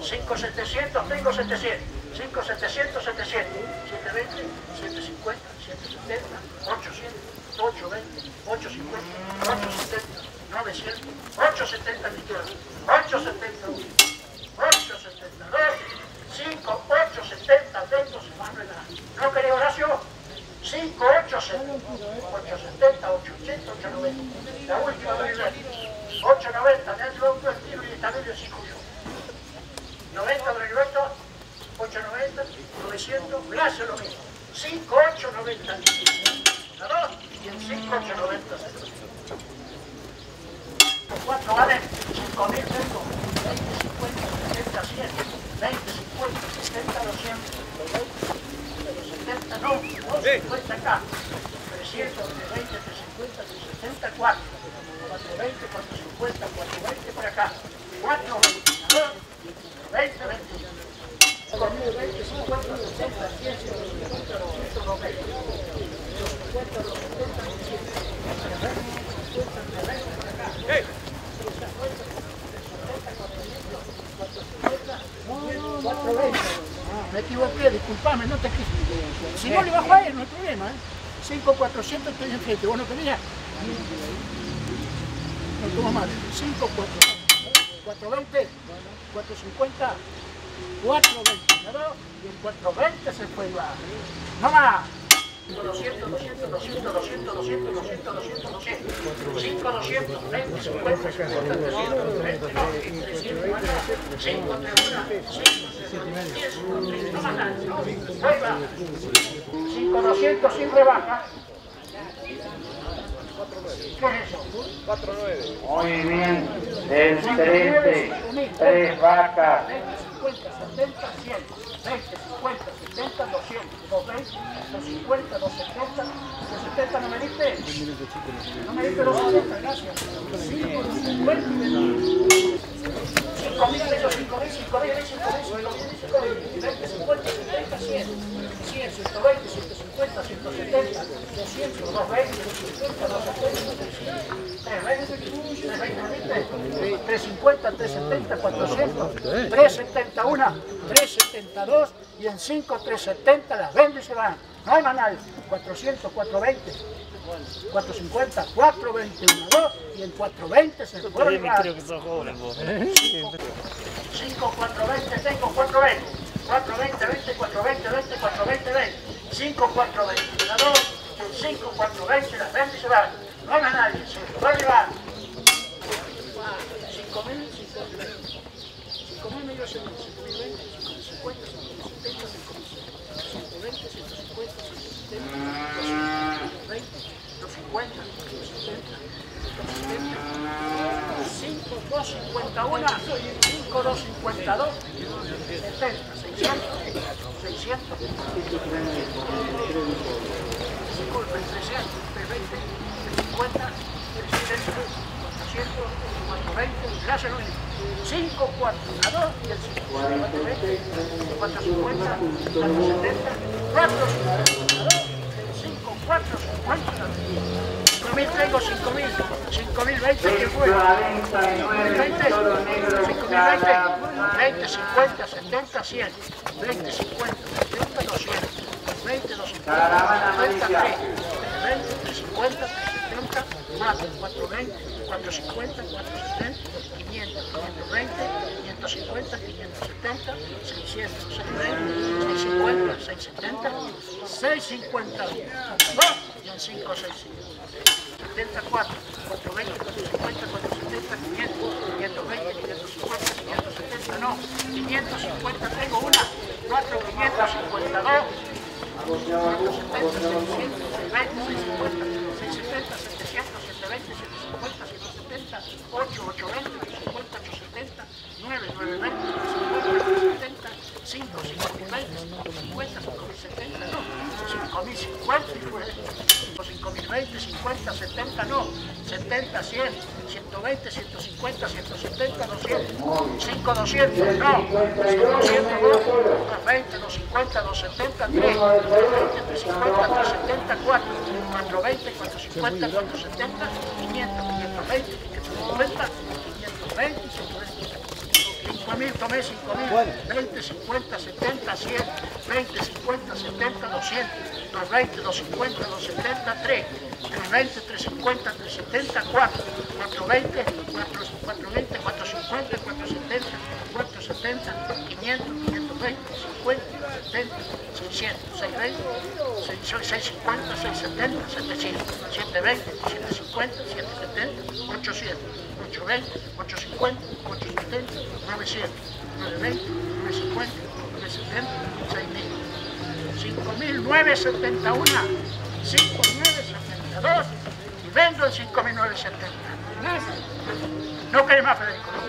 5,700, tengo 700. 5,700, 700. 720, 750, 770, 800, 820, 850, 870, 900, 870 millones, 871, 872, 5, 870, tengo sin más nada. ¿No quería Horacio? 5, 870, 870, 880, 890. La última vez, 890, dentro de un estilo y también de 5 yo. 90 de Roberto, 890, 900, Blasio lo mismo. 5, 8, 90. ¿La 2? Y el 5, 8, 90. 4 vale 5.000 tengo. 20, 50, 70, 100. 20, 50, 70, 200. 70, no. 250 acá. 300, 320, 350, 370, 4. 420, 450, 420 por acá. 4, 20, 20. 20, 50, 60, 100, 150, 200, 220. 50, 270, 200. Me equivoqué, disculpame, no te quise. Si no le bajo a él, no hay problema, ¿eh? 5, 400 estoy enfrente, ¿vos no querías? No tomo mal. 5, 420, 450, 420, ¿no? Y el 420 se fue igual. ¡No más! 200, 200, 200, 200, 200, 200, 200, 200. 5, 200, 20, 50, 50, 300, 30, 300, 5, 5, 200 sin rebaja. ¿Qué es eso? 4,9. Muy bien, el 13, 3 vacas. 50, 70, 100, 20, 50, 70, 200, 220, 250, 270, 270 ¿no me diste? No me diste 270, gracias. 5, 50, 5.000, 20, 50, 70, 100, 100, 120, 150, 170, 200, 220, 250, 270, 350, 370, 400, 371, 372 y en 5, 370 las vende y se van. No hay más nadie. 400, 420, 450, 420, 1, 2 y en 420 se vuelve. 5, 420, tengo 420, 420, 20, 420, 20, 420, 20, 5, 420, 1, 2, en 5, 420 las vende y se van. No hay más nadie, se vuelve. 5.000, 5.000 medio segundo, 5.020, 5.050, 5.070, 5.120, 150, 170, 250, 270, 5, 251, 5, 252, 70, 600, 600, disculpen, 300, 320, 350, 300, 400, 420, gracias Luis. 5, 4, 2 y el 5, 420, 450, 470, 450, 5, 450, 5.000 tengo, 5.000, 5.020, ¿qué fue? 5.020, 20, 50, 70, 100, 20, 50, 70, 200, 20, 250, 70, 3, 20, 350, 370, 4, 420, 450, 470, 500, 520, 550, 570, 600, 620, 650, 670, 650, 2 y en 5, 600. 74, 420, 450, 470, 500, 520, 550, 570, no, 550 tengo una, 4, 552, 470, 600, 620, 650, 670, 700, 720, 750, 170, 8, 820, 850, 870, 9, 920, 850, 570, 5, 550, 5.070, no, 5.050 y fue 5.020, 50, 70, no, 70, 100, 120, 150, 170, 200, 5, 200, no, 5, 200, 2, 220, 250, 270, 3, 220, 350, 370, 4, 420, 450, 470, 500, 520, 550, 520, 120, 5 5.000, tomé 5.000, 20, 50, 70, 100, 20, 50, 70, 200, 220, 250, 270, 3, 320, 350, 370, 4, 420, 420, 450, 470, 470, 500, 520, 50, 70, 600, 620, 650, 670, 700, 720, 750, 770, 800, 820, 850, 870, 900, 920, 950, 970, 6.000, 5.971, 5.972 y vendo en 5.970. ¿No querés más, Federico?